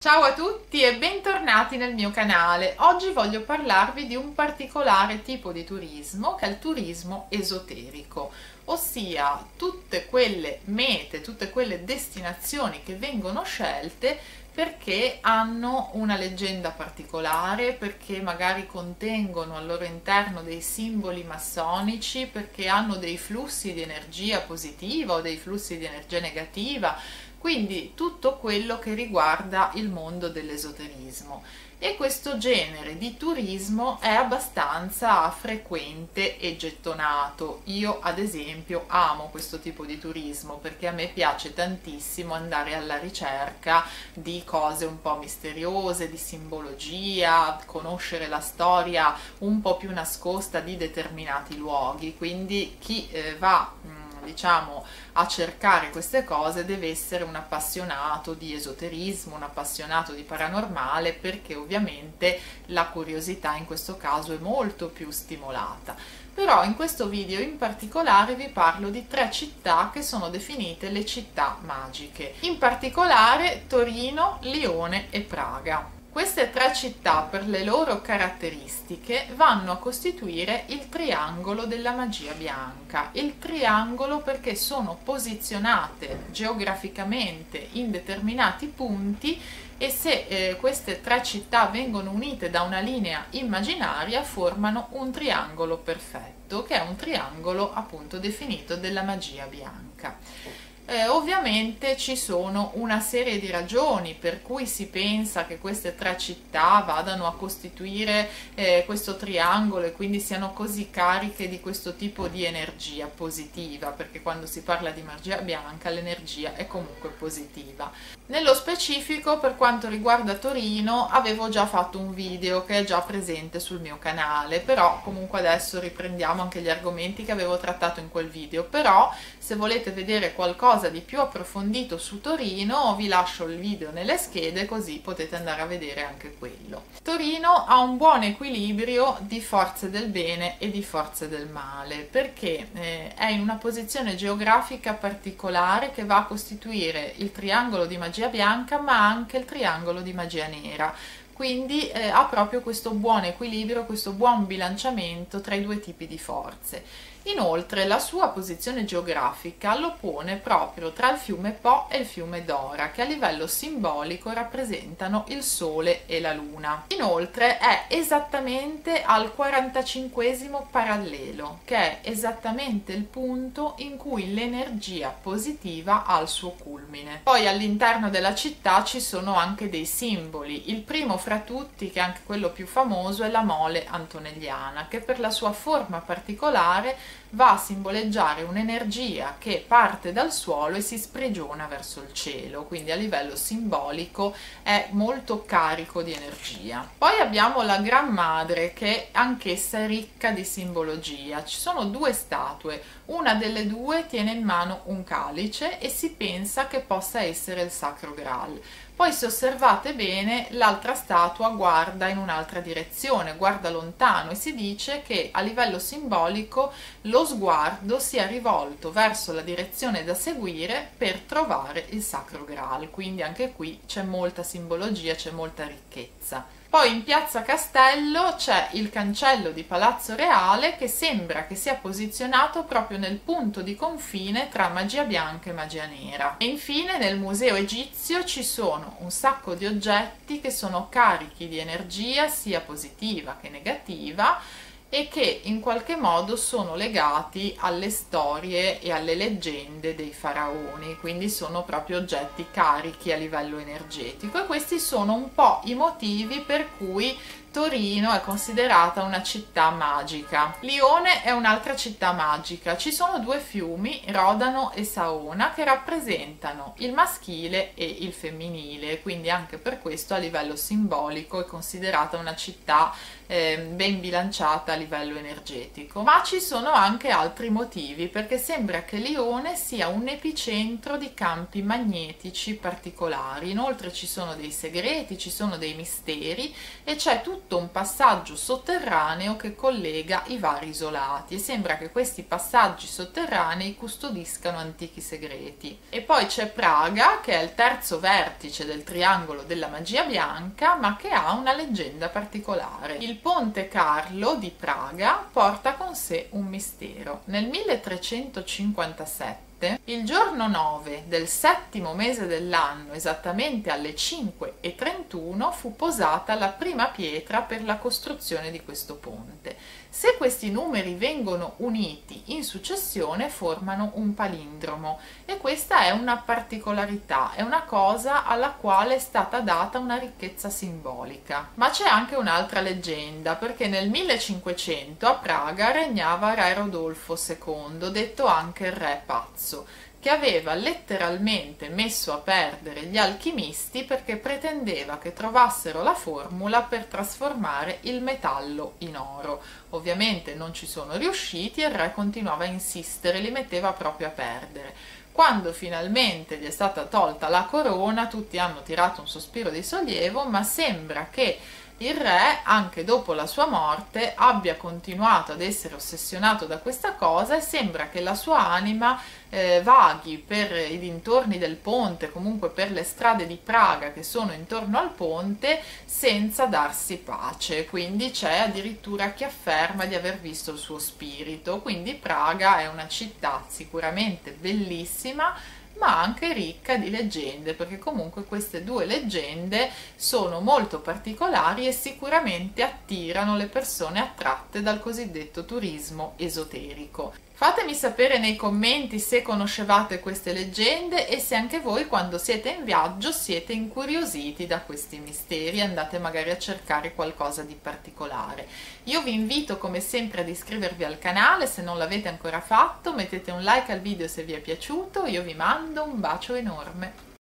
Ciao a tutti e bentornati nel mio canale. Oggi voglio parlarvi di un particolare tipo di turismo che è il turismo esoterico, ossia tutte quelle mete, tutte quelle destinazioni che vengono scelte perché hanno una leggenda particolare, perché magari contengono al loro interno dei simboli massonici, perché hanno dei flussi di energia positiva o dei flussi di energia negativa, quindi tutto quello che riguarda il mondo dell'esoterismo. E questo genere di turismo è abbastanza frequente e gettonato. Io ad esempio amo questo tipo di turismo perché a me piace tantissimo andare alla ricerca di cose un po' misteriose, di simbologia, conoscere la storia un po' più nascosta di determinati luoghi. Quindi chi va diciamo a cercare queste cose deve essere un appassionato di esoterismo, un appassionato di paranormale, perché ovviamente la curiosità in questo caso è molto più stimolata. Però in questo video in particolare vi parlo di 3 città che sono definite le città magiche, in particolare Torino, Lione e Praga. Queste 3 città, per le loro caratteristiche, vanno a costituire il triangolo della magia bianca. Il triangolo perché sono posizionate geograficamente in determinati punti e se queste 3 città vengono unite da una linea immaginaria formano un triangolo perfetto, che è un triangolo appunto definito della magia bianca. Ovviamente ci sono una serie di ragioni per cui si pensa che queste 3 città vadano a costituire questo triangolo e quindi siano così cariche di questo tipo di energia positiva, perché quando si parla di magia bianca l'energia è comunque positiva. Nello specifico, per quanto riguarda Torino, avevo già fatto un video che è già presente sul mio canale, però comunque adesso riprendiamo anche gli argomenti che avevo trattato in quel video. Però se volete vedere qualcosa di più approfondito su Torino vi lascio il video nelle schede, così potete andare a vedere anche quello. Torino ha un buon equilibrio di forze del bene e di forze del male, perché è in una posizione geografica particolare che va a costituire il triangolo di magia bianca ma anche il triangolo di magia nera. Quindi ha proprio questo buon equilibrio, questo buon bilanciamento tra i due tipi di forze. Inoltre la sua posizione geografica lo pone proprio tra il fiume Po e il fiume Dora, che a livello simbolico rappresentano il Sole e la Luna. Inoltre è esattamente al 45° parallelo, che è esattamente il punto in cui l'energia positiva ha il suo culmine. Poi all'interno della città ci sono anche dei simboli. Il primo fra tutti, che è anche quello più famoso, è la mole antonelliana, che per la sua forma particolare va a simboleggiare un'energia che parte dal suolo e si sprigiona verso il cielo, quindi a livello simbolico è molto carico di energia. Poi abbiamo la Gran Madre, che anch'essa è ricca di simbologia. Ci sono 2 statue, una delle 2 tiene in mano un calice e si pensa che possa essere il Sacro Graal. Poi se osservate bene l'altra statua guarda in un'altra direzione, guarda lontano, e si dice che a livello simbolico lo sguardo sia rivolto verso la direzione da seguire per trovare il Sacro Graal. Quindi anche qui c'è molta simbologia, c'è molta ricchezza. Poi in Piazza Castello c'è il cancello di Palazzo Reale, che sembra che sia posizionato proprio nel punto di confine tra magia bianca e magia nera. E infine nel Museo Egizio ci sono un sacco di oggetti che sono carichi di energia sia positiva che negativa e che in qualche modo sono legati alle storie e alle leggende dei faraoni, quindi sono proprio oggetti carichi a livello energetico, e questi sono un po' i motivi per cui Torino è considerata una città magica. Lione è un'altra città magica. Ci sono 2 fiumi, Rodano e Saona, che rappresentano il maschile e il femminile, quindi anche per questo a livello simbolico è considerata una città ben bilanciata a livello energetico, ma ci sono anche altri motivi, perché sembra che Lione sia un epicentro di campi magnetici particolari. Inoltre ci sono dei segreti, ci sono dei misteri e c'è tutto un passaggio sotterraneo che collega i vari isolati, e sembra che questi passaggi sotterranei custodiscano antichi segreti. E poi c'è Praga, che è il terzo vertice del triangolo della magia bianca, ma che ha una leggenda particolare. Il Ponte Carlo di Praga porta con sé un mistero. Nel 1357, il giorno 9 del settimo mese dell'anno, esattamente alle 5:31, fu posata la prima pietra per la costruzione di questo ponte. Se questi numeri vengono uniti in successione formano un palindromo, e questa è una particolarità, è una cosa alla quale è stata data una ricchezza simbolica. Ma c'è anche un'altra leggenda, perché nel 1500 a Praga regnava re Rodolfo II, detto anche il re pazzo, che aveva letteralmente messo a perdere gli alchimisti perché pretendeva che trovassero la formula per trasformare il metallo in oro. Ovviamente non ci sono riusciti e il re continuava a insistere, li metteva proprio a perdere. Quando finalmente gli è stata tolta la corona, tutti hanno tirato un sospiro di sollievo, ma sembra che il re, anche dopo la sua morte, abbia continuato ad essere ossessionato da questa cosa, e sembra che la sua anima vaghi per i dintorni del ponte, comunque per le strade di Praga che sono intorno al ponte, senza darsi pace. Quindi c'è addirittura chi afferma di aver visto il suo spirito. Quindi Praga è una città sicuramente bellissima, ma anche ricca di leggende, perché comunque queste due leggende sono molto particolari e sicuramente attirano le persone attratte dal cosiddetto turismo esoterico. Fatemi sapere nei commenti se conoscevate queste leggende e se anche voi, quando siete in viaggio, siete incuriositi da questi misteri, andate magari a cercare qualcosa di particolare. Io vi invito come sempre ad iscrivervi al canale se non l'avete ancora fatto, mettete un like al video se vi è piaciuto, io vi mando un bacio enorme.